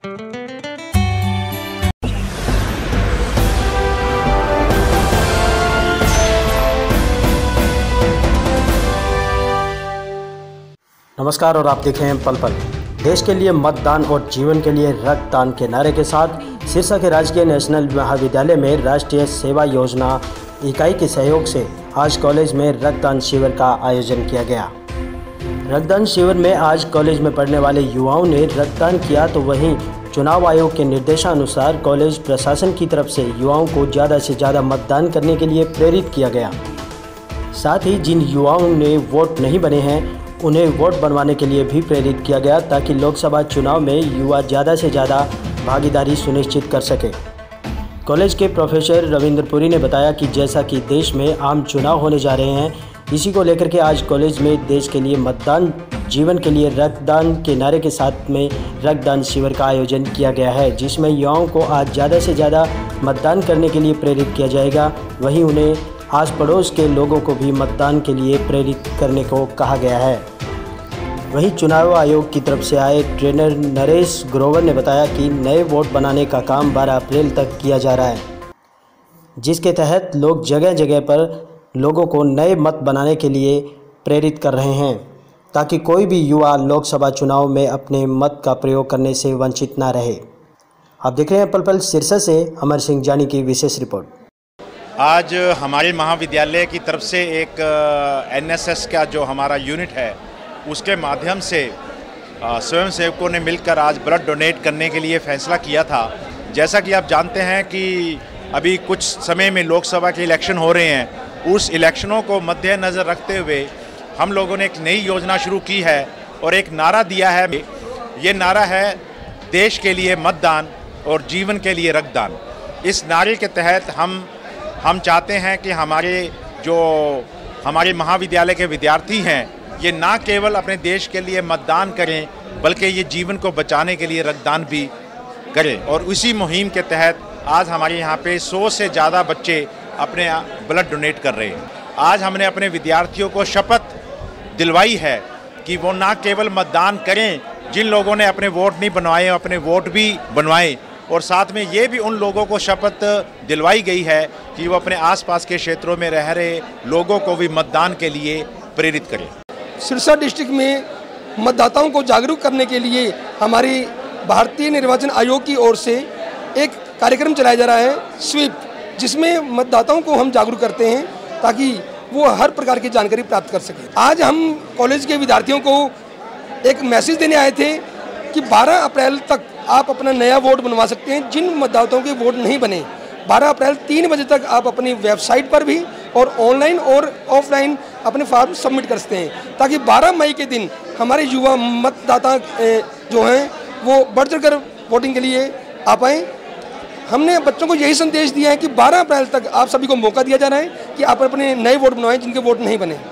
नमस्कार और आप देख रहे हैं पल पल। देश के लिए मतदान और जीवन के लिए रक्तदान के नारे के साथ सिरसा के राजकीय नेशनल महाविद्यालय में राष्ट्रीय सेवा योजना इकाई के सहयोग से आज कॉलेज में रक्तदान शिविर का आयोजन किया गया। रक्तदान शिविर में आज कॉलेज में पढ़ने वाले युवाओं ने रक्तदान किया, तो वहीं चुनाव आयोग के निर्देशानुसार कॉलेज प्रशासन की तरफ से युवाओं को ज़्यादा से ज़्यादा मतदान करने के लिए प्रेरित किया गया। साथ ही जिन युवाओं ने वोट नहीं बने हैं उन्हें वोट बनवाने के लिए भी प्रेरित किया गया, ताकि लोकसभा चुनाव में युवा ज़्यादा से ज़्यादा भागीदारी सुनिश्चित कर सके। कॉलेज के प्रोफेसर रविंद्र पुरी ने बताया कि जैसा कि देश में आम चुनाव होने जा रहे हैं, इसी को लेकर के आज कॉलेज में देश के लिए मतदान जीवन के लिए रक्तदान के नारे के साथ में रक्तदान शिविर का आयोजन किया गया है, जिसमें युवाओं को आज ज़्यादा से ज़्यादा मतदान करने के लिए प्रेरित किया जाएगा। वहीं उन्हें आस पड़ोस के लोगों को भी मतदान के लिए प्रेरित करने को कहा गया है। वहीं चुनाव आयोग की तरफ से आए ट्रेनर नरेश ग्रोवर ने बताया कि नए वोट बनाने का काम 12 अप्रैल तक किया जा रहा है, जिसके तहत लोग जगह जगह पर लोगों को नए मत बनाने के लिए प्रेरित कर रहे हैं, ताकि कोई भी युवा लोकसभा चुनाव में अपने मत का प्रयोग करने से वंचित ना रहे। आप देख रहे हैं पल पल। सिरसा से अमर सिंह जानी की विशेष रिपोर्ट। आज हमारे महाविद्यालय की तरफ से एक एनएसएस का जो हमारा यूनिट है उसके माध्यम से स्वयंसेवकों ने मिलकर आज ब्लड डोनेट करने के लिए फैसला किया था। जैसा कि आप जानते हैं कि अभी कुछ समय में लोकसभा के इलेक्शन हो रहे हैं, उस इलेक्शनों को मद्देनज़र रखते हुए हम लोगों ने एक नई योजना शुरू की है और एक नारा दिया है। ये नारा है देश के लिए मतदान और जीवन के लिए रक्तदान। इस नारे के तहत हम चाहते हैं कि हमारे महाविद्यालय के विद्यार्थी हैं, ये ना केवल अपने देश के लिए मतदान करें बल्कि ये जीवन को बचाने के लिए रक्तदान भी करें। और उसी मुहिम के तहत आज हमारे यहाँ पे 100 से ज़्यादा बच्चे अपने ब्लड डोनेट कर रहे हैं। आज हमने अपने विद्यार्थियों को शपथ दिलवाई है कि वो ना केवल मतदान करें, जिन लोगों ने अपने वोट नहीं बनवाए अपने वोट भी बनवाएं, और साथ में ये भी उन लोगों को शपथ दिलवाई गई है कि वो अपने आसपास के क्षेत्रों में रह रहे लोगों को भी मतदान के लिए प्रेरित करें। सिरसा डिस्ट्रिक्ट में मतदाताओं को जागरूक करने के लिए हमारी भारतीय निर्वाचन आयोग की ओर से एक कार्यक्रम चलाया जा रहा है, स्वीप, जिसमें मतदाताओं को हम जागरूक करते हैं ताकि वो हर प्रकार की जानकारी प्राप्त कर सकें। आज हम कॉलेज के विद्यार्थियों को एक मैसेज देने आए थे कि 12 अप्रैल तक आप अपना नया वोट बनवा सकते हैं। जिन मतदाताओं के वोट नहीं बने, 12 अप्रैल 3 बजे तक आप अपनी वेबसाइट पर भी और ऑनलाइन और ऑफलाइन अपने फॉर्म सबमिट कर सकते हैं, ताकि 12 मई के दिन हमारे युवा मतदाता जो हैं वो बढ़ चढ़कर वोटिंग के लिए आ पाएँ। हमने बच्चों को यही संदेश दिया है कि 12 अप्रैल तक आप सभी को मौका दिया जा रहा है कि आप अपने नए वोट बनवाएं जिनके वोट नहीं बने।